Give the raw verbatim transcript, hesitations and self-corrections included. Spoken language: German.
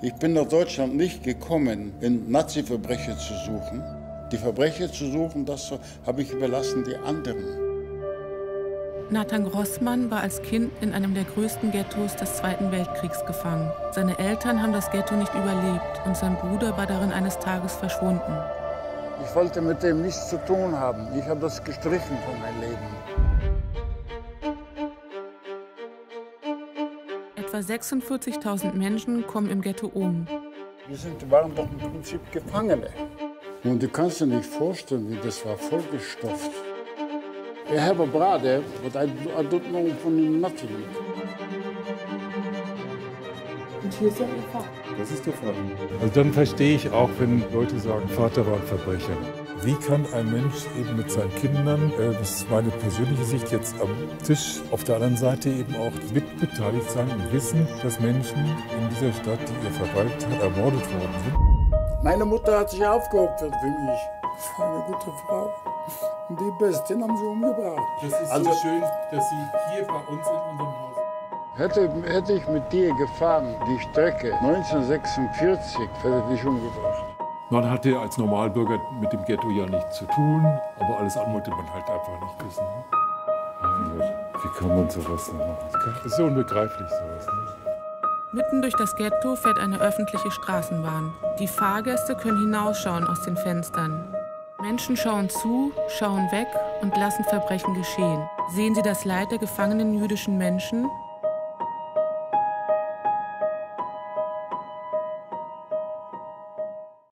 Ich bin nach Deutschland nicht gekommen, um Nazi-Verbrecher zu suchen. Die Verbrecher zu suchen, das habe ich überlassen die anderen. Nathan Grossmann war als Kind in einem der größten Ghettos des Zweiten Weltkriegs gefangen. Seine Eltern haben das Ghetto nicht überlebt und sein Bruder war darin eines Tages verschwunden. Ich wollte mit dem nichts zu tun haben. Ich habe das gestrichen von meinem Leben. Etwa sechsundvierzigtausend Menschen kommen im Ghetto um. Wir sind, waren doch im Prinzip Gefangene. Und du kannst dir nicht vorstellen, wie das war, vollgestopft. I have a brother, but I, I don't know from him nothing. Und hier ist ja Ihr Vater. Das ist der Vater. Also dann verstehe ich auch, wenn Leute sagen, Vater war ein Verbrecher. Wie kann ein Mensch eben mit seinen Kindern, äh, das ist meine persönliche Sicht, jetzt am Tisch, auf der anderen Seite eben auch mitbeteiligt sein und wissen, dass Menschen in dieser Stadt, die ihr verwaltet hat, ermordet worden sind? Meine Mutter hat sich aufgeopfert für mich. Das war eine gute Frau. Und die Besten haben sie umgebracht. Das ist also, so schön, dass Sie hier bei uns in unserem Haus... Hätte, hätte ich mit dir gefahren, die Strecke neunzehnhundertsechsundvierzig, hätte ich dich umgebracht. Man hatte als Normalbürger mit dem Ghetto ja nichts zu tun, aber alles andere wollte man halt einfach nicht wissen. Mein Gott, wie kann man sowas denn machen? Das ist so unbegreiflich, sowas. Ne? Mitten durch das Ghetto fährt eine öffentliche Straßenbahn. Die Fahrgäste können hinausschauen aus den Fenstern. Menschen schauen zu, schauen weg und lassen Verbrechen geschehen. Sehen sie das Leid der gefangenen jüdischen Menschen?